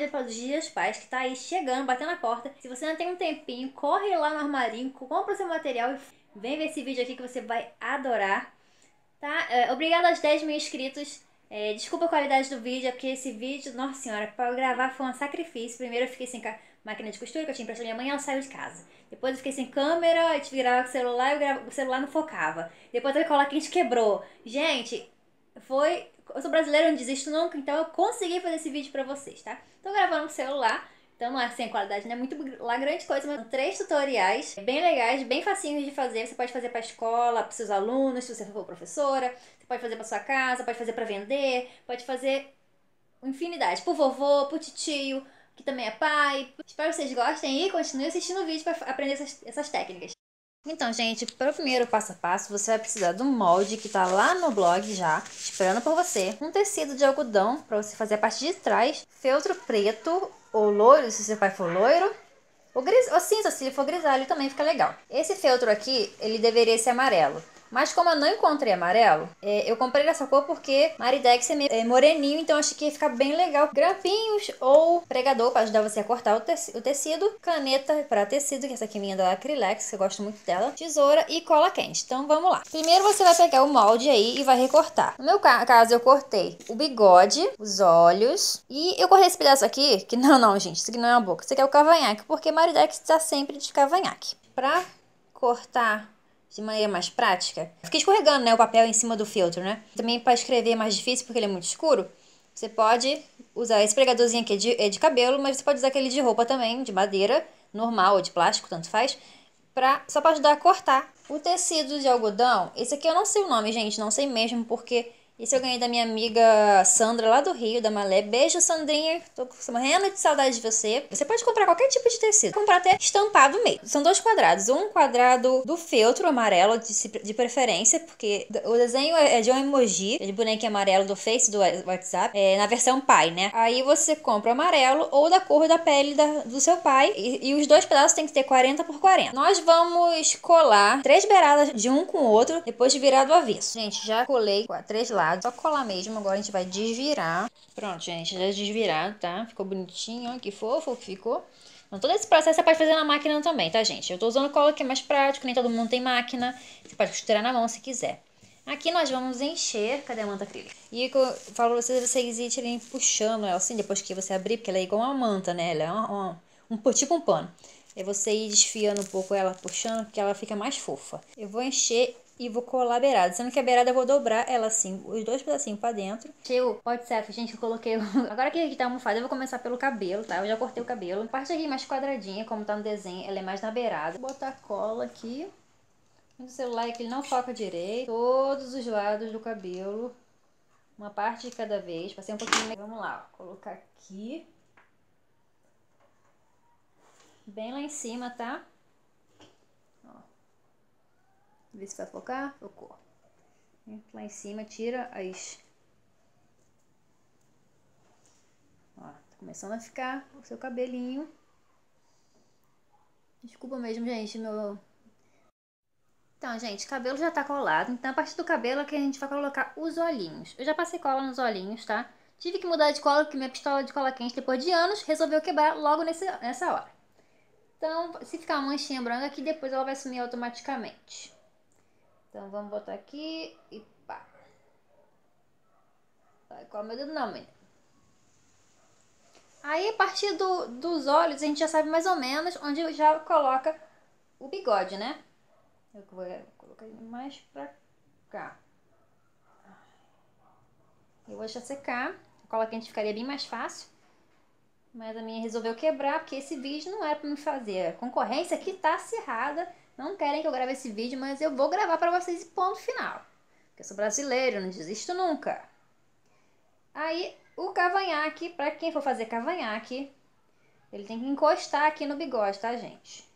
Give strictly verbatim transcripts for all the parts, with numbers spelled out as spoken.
Dia dos Dias dos Pais, que tá aí chegando, batendo na porta. Se você não tem um tempinho, corre lá no armarinho, compra o seu material e vem ver esse vídeo aqui que você vai adorar. Tá? É, obrigada aos dez mil inscritos. É, desculpa a qualidade do vídeo, é porque esse vídeo, nossa senhora, para eu gravar foi um sacrifício. Primeiro eu fiquei sem máquina de costura, que eu tinha emprestado minha mãe, ela saiu de casa. Depois eu fiquei sem câmera, eu tive que gravar com o celular e o, grava... o celular não focava. Depois a cola quente quebrou. Gente, foi... Eu sou brasileira, eu não desisto nunca, então eu consegui fazer esse vídeo pra vocês, tá? Tô gravando com o celular. Então não é sem qualidade, não é muito lá grande coisa, mas três tutoriais bem legais, bem facinhos de fazer. Você pode fazer para escola, para seus alunos, se você for professora. Você pode fazer para sua casa, pode fazer para vender, pode fazer infinidade. Pro vovô, pro titio, que também é pai. Espero que vocês gostem e continuem assistindo o vídeo para aprender essas, essas técnicas. Então, gente, para o primeiro passo a passo, você vai precisar do molde que tá lá no blog já, esperando por você. Um tecido de algodão para você fazer a parte de trás. Feltro preto ou loiro, se seu pai for loiro. Ou, gris, ou cinza, se ele for grisalho, também fica legal. Esse feltro aqui, ele deveria ser amarelo. Mas como eu não encontrei amarelo, é, eu comprei dessa cor porque Maridex é, meio, é moreninho, então acho que ia ficar bem legal. Grampinhos ou pregador para ajudar você a cortar o, teci o tecido. Caneta para tecido, que essa aqui é minha da Acrylex, que eu gosto muito dela. Tesoura e cola quente. Então vamos lá. Primeiro você vai pegar o molde aí e vai recortar. No meu caso eu cortei o bigode, os olhos e eu cortei esse pedaço aqui, que não, não, gente, isso aqui não é uma boca. Isso aqui é o cavanhaque, porque Maridex está sempre de cavanhaque. Pra cortar de maneira mais prática, fica escorregando, né, o papel em cima do feltro, né? Também para escrever é mais difícil porque ele é muito escuro. Você pode usar esse pregadorzinho aqui de, é de cabelo, mas você pode usar aquele de roupa também, de madeira, normal ou de plástico, tanto faz, pra, só para ajudar a cortar. O tecido de algodão, esse aqui eu não sei o nome, gente, não sei mesmo, porque esse eu ganhei da minha amiga Sandra, lá do Rio, da Malé. Beijo, Sandrinha. Tô morrendo de saudade de você. Você pode comprar qualquer tipo de tecido. Comprar até estampado mesmo. São dois quadrados. Um quadrado do feltro amarelo, de, de preferência, porque o desenho é de um emoji, de bonequinho amarelo do Face, do WhatsApp, é, na versão pai, né? Aí você compra o amarelo ou da cor da pele da, do seu pai. E, e os dois pedaços tem que ter quarenta por quarenta. Nós vamos colar três beiradas de um com o outro, depois de virar do avesso. Gente, já colei três lados. Só colar mesmo, agora a gente vai desvirar. Pronto, gente, já desvirado, tá? Ficou bonitinho, ó, que fofo que ficou. Então, todo esse processo você pode fazer na máquina também, tá, gente? Eu tô usando cola que é mais prático, nem todo mundo tem máquina. Você pode costurar na mão se quiser. Aqui nós vamos encher, cadê a manta acrílica? E eu falo pra vocês, vocês irem puxando ela assim, depois que você abrir, porque ela é igual uma manta, né? Ela é uma, uma, um, tipo um pano. É você ir desfiando um pouco ela, puxando, que ela fica mais fofa. Eu vou encher e vou colar a beirada. Sendo que a beirada eu vou dobrar ela assim, os dois pedacinhos pra dentro. Eu, pode ser, gente, eu coloquei... Agora que aqui tá a almofada, eu vou começar pelo cabelo, tá? Eu já cortei o cabelo. A parte aqui mais quadradinha, como tá no desenho, ela é mais na beirada. Vou botar cola aqui. O celular é que ele não foca direito. Todos os lados do cabelo. Uma parte de cada vez. Passei um pouquinho... Vamos lá, ó. Colocar aqui. Bem lá em cima, tá? Ó. Ver se vai focar. Focou. Lá em cima, tira as... Ó, tá começando a ficar o seu cabelinho. Desculpa mesmo, gente, meu... Então, gente, o cabelo já tá colado. Então, a partir do cabelo é que a gente vai colocar os olhinhos. Eu já passei cola nos olhinhos, tá? Tive que mudar de cola, porque minha pistola de cola quente, depois de anos, resolveu quebrar logo nesse, nessa hora. Então, se ficar uma manchinha branca aqui, depois ela vai sumir automaticamente. Então, vamos botar aqui e pá. Vai colar meu dedo não, menina. Aí, a partir do, dos olhos, a gente já sabe mais ou menos onde já coloca o bigode, né? Eu vou colocar ele mais pra cá. Eu vou deixar secar. A cola quente ficaria bem mais fácil. Mas a minha resolveu quebrar, porque esse vídeo não era pra me fazer. A concorrência aqui tá acirrada. Não querem que eu grave esse vídeo, mas eu vou gravar pra vocês e ponto final. Porque eu sou brasileiro, eu não desisto nunca. Aí, o cavanhaque, pra quem for fazer cavanhaque, ele tem que encostar aqui no bigode, tá, gente?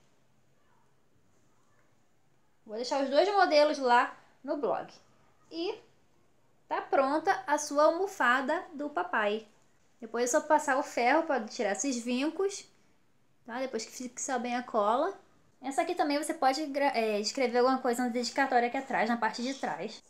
Vou deixar os dois modelos lá no blog. E tá pronta a sua almofada do papai. Depois é só passar o ferro para tirar esses vincos, tá? Depois que fixar bem a cola. Essa aqui também você pode é, escrever alguma coisa na dedicatória aqui atrás, na parte de trás.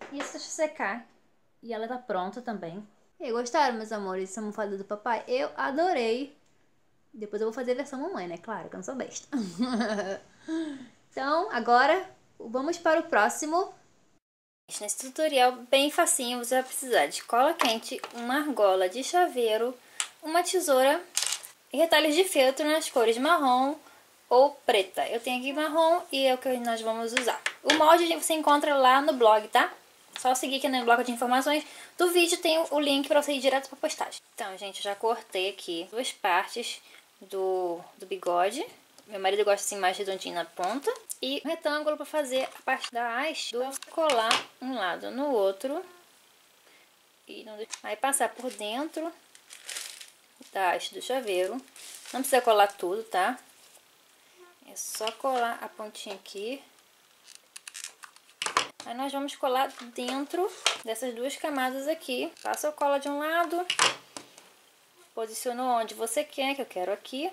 E isso deixa secar. E ela tá pronta também. E aí, gostaram, meus amores, dessa almofada do papai? Eu adorei. Depois eu vou fazer a versão mamãe, né? Claro, que eu não sou besta. Então, agora, vamos para o próximo. Nesse tutorial bem facinho, você vai precisar de cola quente, uma argola de chaveiro, uma tesoura e retalhos de feltro nas cores marrom ou preta. Eu tenho aqui marrom e é o que nós vamos usar. O molde você encontra lá no blog, tá? Só seguir aqui no bloco de informações do vídeo, tem o link para você ir direto para a postagem. Então, gente, eu já cortei aqui duas partes do, do bigode. Meu marido gosta assim mais redondinho na ponta. E um retângulo para fazer a parte da haste, do colar um lado no outro. E não... Aí passar por dentro da haste do chaveiro. Não precisa colar tudo, tá? É só colar a pontinha aqui. Aí nós vamos colar dentro dessas duas camadas aqui. Passa a cola de um lado. Posiciona onde você quer, que eu quero aqui.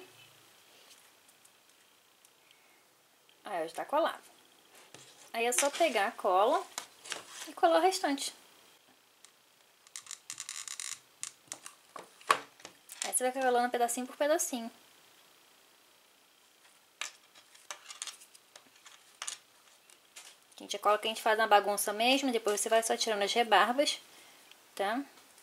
Aí já está colado. Aí é só pegar a cola e colar o restante. Aí você vai colando pedacinho por pedacinho. Gente, a cola que a gente faz na bagunça mesmo, depois você vai só tirando as rebarbas, tá?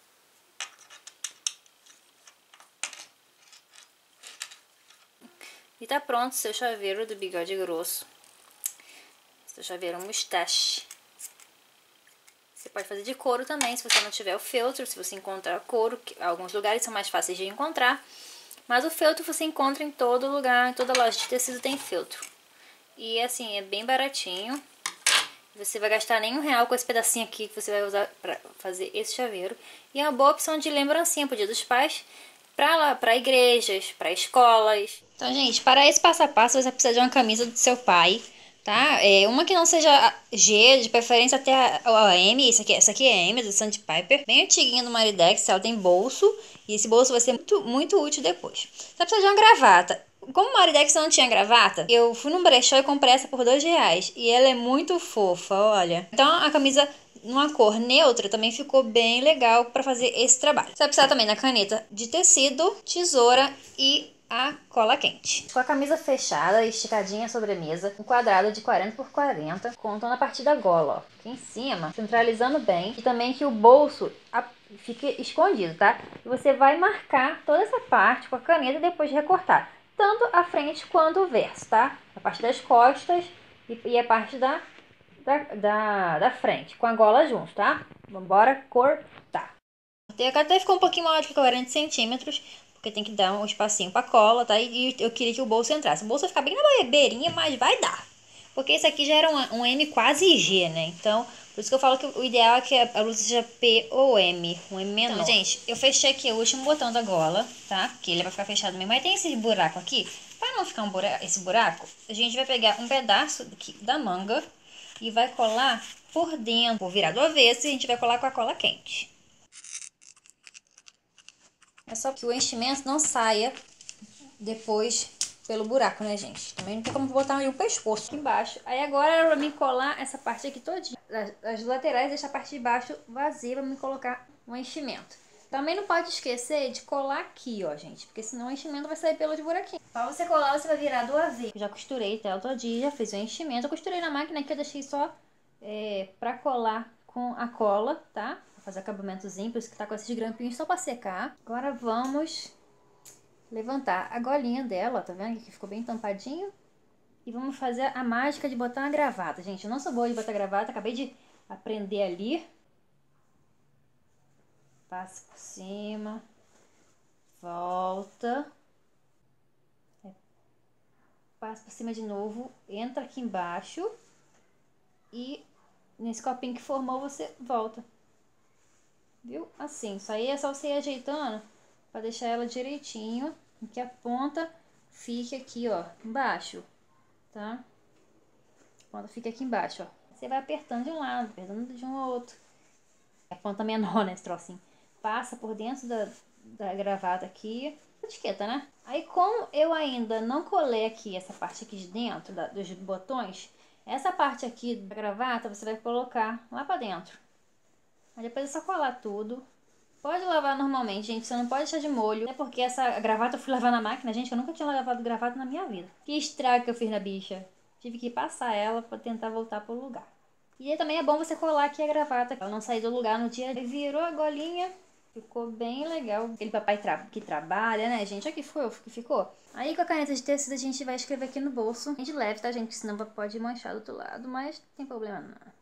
E tá pronto o seu chaveiro do bigode grosso. Seu chaveiro mustache. Você pode fazer de couro também, se você não tiver o feltro, se você encontrar couro, que alguns lugares são mais fáceis de encontrar. Mas o feltro você encontra em todo lugar, em toda loja de tecido tem feltro. E assim, é bem baratinho. Você vai gastar nem um real com esse pedacinho aqui que você vai usar para fazer esse chaveiro. E é uma boa opção de lembrancinha pro Dia dos Pais, para para igrejas, para escolas. Então, gente, para esse passo a passo você precisa de uma camisa do seu pai, tá? É uma que não seja G, de preferência até a, a M. Essa aqui, essa aqui é a M do Sandpiper, bem antiguinha do Maridex. Ela tem bolso e esse bolso vai ser muito, muito útil depois. Você precisa de uma gravata. Como o Maridex não tinha gravata, eu fui num brechó e comprei essa por dois reais. E ela é muito fofa, olha. Então a camisa numa cor neutra também ficou bem legal para fazer esse trabalho. Você vai precisar também da caneta de tecido, tesoura e a cola quente. Com a camisa fechada, esticadinha sobre a mesa, um quadrado de quarenta por quarenta, contando a partir da gola, ó, aqui em cima, centralizando bem. E também que o bolso fique escondido, tá? E você vai marcar toda essa parte com a caneta e depois recortar. Tanto a frente quanto o verso, tá? A parte das costas e, e a parte da, da, da, da frente, com a gola junto, tá? Vambora cortar. Até ficou um pouquinho maior de quarenta centímetros, porque tem que dar um espacinho pra cola, tá? E, e eu queria que o bolso entrasse. O bolso vai ficar bem na beirinha, mas vai dar. Porque esse aqui já era um, um M quase G, né? Então, por isso que eu falo que o ideal é que a blusa seja P ou M, um M menor. Então, gente, eu fechei aqui o último botão da gola, tá? Que ele vai ficar fechado mesmo. Mas tem esse buraco aqui. Para não ficar um buraco, esse buraco, a gente vai pegar um pedaço aqui da manga e vai colar por dentro. Vou virar do avesso e a gente vai colar com a cola quente. É só que o enchimento não saia depois pelo buraco, né, gente? Também não tem como botar aí o pescoço aqui embaixo. Aí agora é pra mim colar essa parte aqui todinha. As laterais, deixar a parte de baixo vazia pra mim colocar um enchimento. Também não pode esquecer de colar aqui, ó, gente. Porque senão o enchimento vai sair pelo de buraquinho. Pra você colar, você vai virar do avesso. Já costurei até outro dia, já fiz o enchimento. Eu costurei na máquina aqui, eu deixei só é, pra colar com a cola, tá? Vou fazer acabamentozinho, por isso que tá com esses grampinhos só pra secar. Agora vamos levantar a golinha dela, tá vendo que ficou bem tampadinho? E vamos fazer a mágica de botar uma gravata. Gente, eu não sou boa de botar gravata, acabei de aprender ali. Passa por cima, volta, passa por cima de novo, entra aqui embaixo e nesse copinho que formou você volta. Viu? Assim, isso aí é só você ir ajeitando para deixar ela direitinho, que a ponta fique aqui, ó, embaixo, tá? A ponta fica aqui embaixo, ó. Você vai apertando de um lado, apertando de um ao outro. A ponta menor, né, esse trocinho. Passa por dentro da, da gravata aqui, etiqueta, né? Aí, como eu ainda não colei aqui essa parte aqui de dentro da, dos botões, essa parte aqui da gravata você vai colocar lá pra dentro. Aí depois é só colar tudo. Pode lavar normalmente, gente, você não pode deixar de molho. É porque essa gravata eu fui lavar na máquina, gente, eu nunca tinha lavado gravata na minha vida. Que estrago que eu fiz na bicha. Tive que passar ela pra tentar voltar pro lugar. E aí também é bom você colar aqui a gravata, ela não sair do lugar no dia. Virou a golinha, ficou bem legal. Aquele papai tra que trabalha, né, gente? Olha que fofo que ficou. Aí com a caneta de tecido a gente vai escrever aqui no bolso. De leve, tá, gente? Senão pode manchar do outro lado, mas não tem problema não.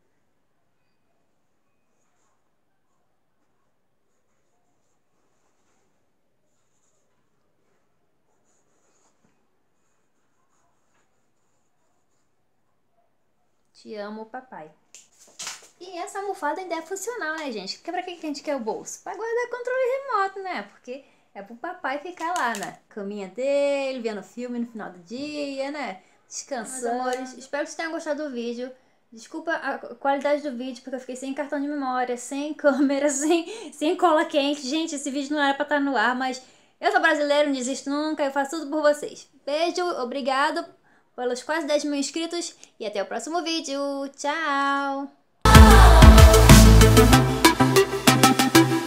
Te amo, papai. E essa almofada ainda é funcional, né, gente? Porque pra que a gente quer o bolso? Pra guardar controle remoto, né? Porque é pro papai ficar lá na caminha dele, vendo filme no final do dia, né? Descansando. Meus amores, espero que vocês tenham gostado do vídeo. Desculpa a qualidade do vídeo, porque eu fiquei sem cartão de memória, sem câmera, sem, sem cola quente. Gente, esse vídeo não era pra estar no ar, mas eu sou brasileiro, não desisto nunca, eu faço tudo por vocês. Beijo, obrigado pelos quase dez mil inscritos e até o próximo vídeo. Tchau!